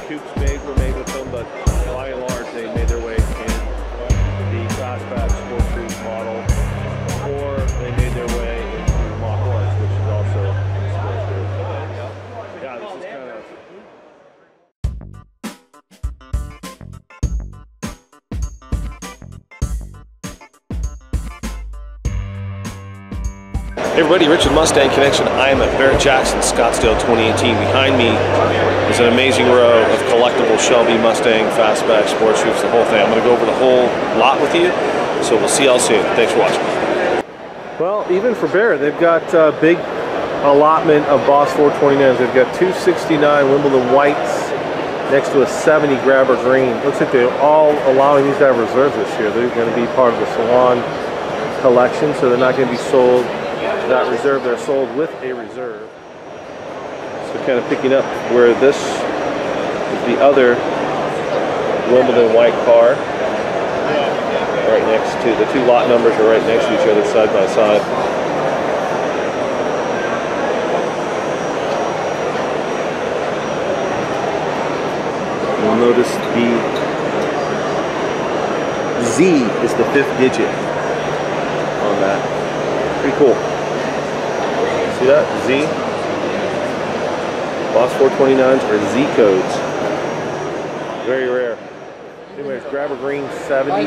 coupes were made with them, but by and large they made their way in the fastback sport cruise model, or they made their way into Mach 1s, which is also sport cruise. Yeah, this is kind of... Hey everybody, Richard Mustang Connection. I am at Barrett-Jackson, Scottsdale 2018. Behind me is an amazing row of collectible Shelby Mustang fastback sports roofs, the whole thing. I'm going to go over the whole lot with you, so we'll see y'all soon. Thanks for watching. Well, even for Barrett, they've got a big allotment of Boss 429s. They've got 269 Wimbledon whites next to a 70 grabber green. Looks like they're all allowing these to have reserves this year. They're going to be part of the salon collection, so they're not going to be sold that reserve. They're sold with a reserve. So kind of picking up where this is the other Wimbledon white car, right next to the two lot numbers are right next to each other side by side. You'll notice the Z is the 5th digit on that. Pretty cool. See that? Z. Boss 429s are Z codes. Very rare. Anyways, grabber green 70.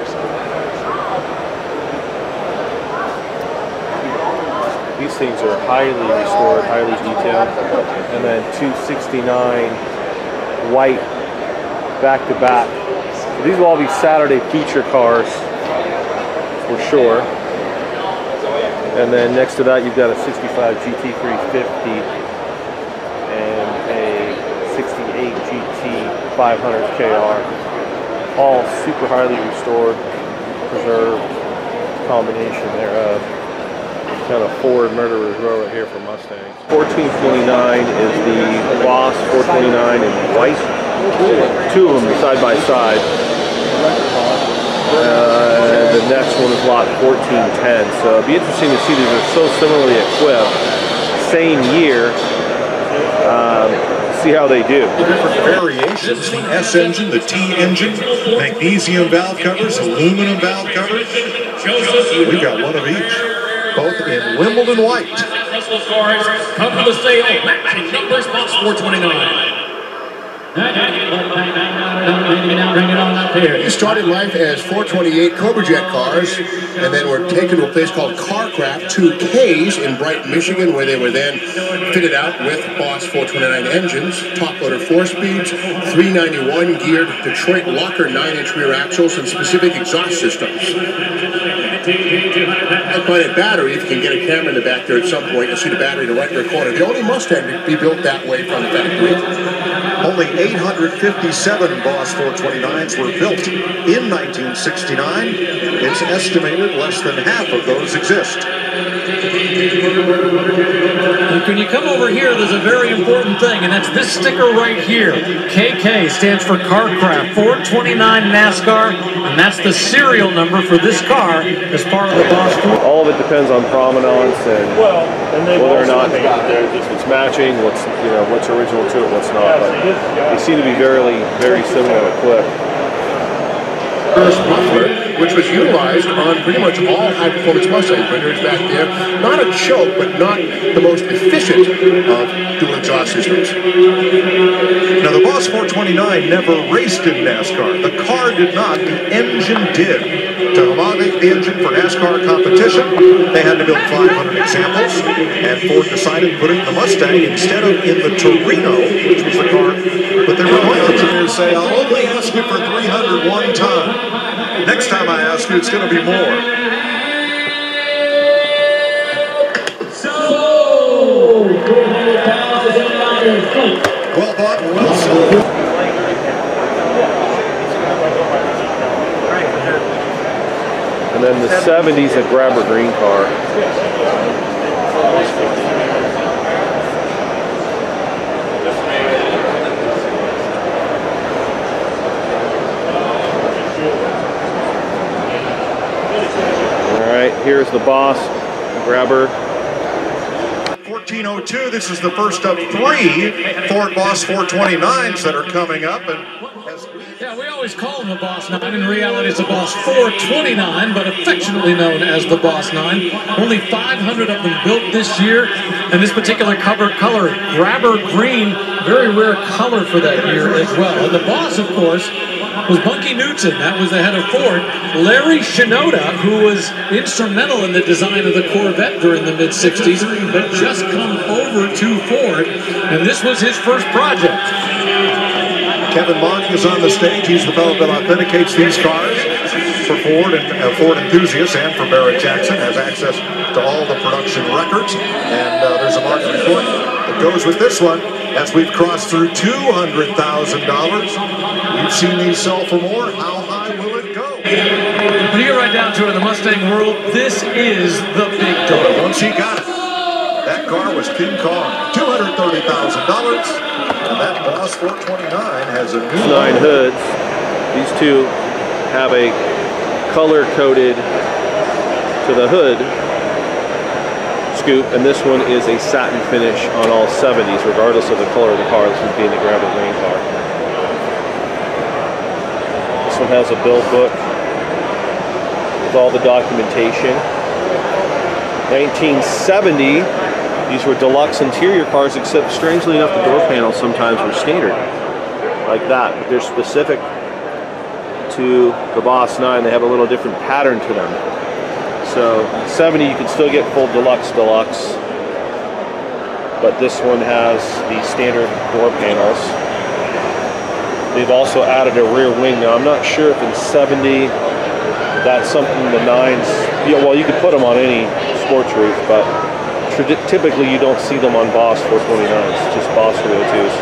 These things are highly restored, highly detailed. And then 269 white back to back. So these will all be Saturday feature cars for sure. And then next to that, you've got a 65 GT350 and a 68 GT 500 KR. All super highly restored, preserved combination thereof. Kind of Ford murderer's row right here for Mustangs. 1429 is the Boss 429 in white. Two of them side by side. The next one is lot 1410, so it'll be interesting to see these are so similarly equipped, same year, see how they do. Different variations, the S engine, the T engine, magnesium valve covers, aluminum valve covers. We've got one of each, both in Wimbledon white. Russell's cars come to the sale, matching numbers, Boss 429. He started life as 428 Cobra Jet cars, and then were taken to a place called Carcraft 2Ks in Brighton, Michigan, where they were then fitted out with Boss 429 engines, top loader 4-speeds, 391 geared Detroit locker 9-inch rear axles, and specific exhaust systems. I find it battery, if you can get a camera in the back there at some point, you'll see the battery in the right rear corner. The only Mustang to be built that way from the factory. Only 857 Boss 429s were built in 1969. It's estimated less than half of those exist. When you come over here, there's a very important thing, and that's this sticker right here. KK stands for Carcraft, 429 NASCAR, and that's the serial number for this car as part of the Boss 4. All of it depends on provenance and whether or not it's matching, what's original to it, what's not. But they seem to be very similar equipped. First muffler, which was utilized on pretty much all high-performance Mustang printers back there. Not a choke, but not the most efficient of dual exhaust systems. Now, the Boss 429 never raced in NASCAR. The car did not, the engine did. To homologate the engine for NASCAR competition, they had to build 500 examples, and Ford decided putting the Mustang instead of in the Torino, which was the car. But their engineers say, I'll only ask you for 300 one time. Next time I ask you, it's going to be more. Well bought, well sold. And then the 70s, a grabber green car. All right, here's the Boss grabber. 1902. This is the first of 3 Ford Boss 429s that are coming up. Yeah, we always call them the Boss 9. In reality, it's a Boss 429, but affectionately known as the Boss 9. Only 500 of them built this year, and this particular color, grabber green, very rare color for that year as well. And the Boss, of course, was Bunky Knudsen. That was the head of Ford. Larry Shinoda, who was instrumental in the design of the Corvette during the mid-60s, had just come over to Ford, and this was his first project. Kevin Monk is on the stage. He's the fellow that authenticates these cars for Ford and Ford enthusiasts, and for Barrett-Jackson, has access to all the production records. And there's a Marti Report that goes with this one. As we've crossed through $200,000, we've seen these sell for more. How high will it go? When you get right down to it in the Mustang world, this is the big dog. But once he got it, that car was King Kong. $230,000. And that Boss 429 has a new 9 hoods. These two have a color-coded to the hood scoop, and this one is a satin finish on all 70s, regardless of the color of the car. This one being the grabber green car. This one has a build book with all the documentation. 1970. These were deluxe interior cars, except strangely enough, the door panels sometimes were standard, like that. But they're specific to the Boss 9. They have a little different pattern to them. So 70, you can still get full deluxe, but this one has the standard door panels. They've also added a rear wing. Now, I'm not sure if in 70 that's something the 9s. Yeah, well, you could put them on any sports roof, but typically you don't see them on Boss 429s, just Boss 302s.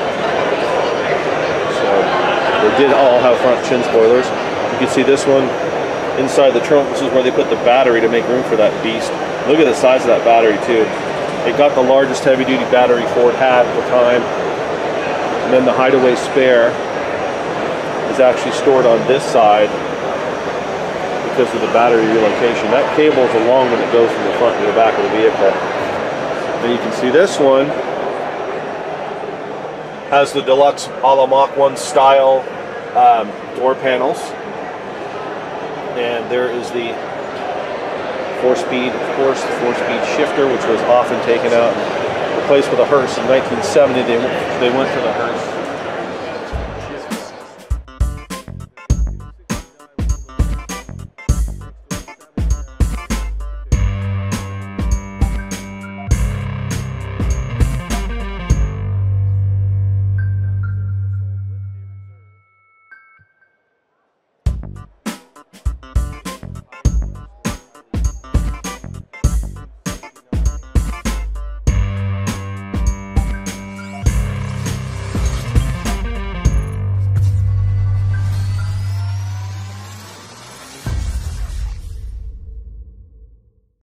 So they did all have front chin spoilers. You can see this one inside the trunk. This is where they put the battery to make room for that beast. Look at the size of that battery too. It got the largest heavy-duty battery Ford had at the time. And then the hideaway spare is actually stored on this side because of the battery relocation. That cable is a long one that goes from the front to the back of the vehicle. And you can see this one has the deluxe a la Mach 1 style door panels. And there is the 4-speed, of course, the 4-speed shifter, which was often taken out and replaced with a hearse. In 1970, they went to the hearse.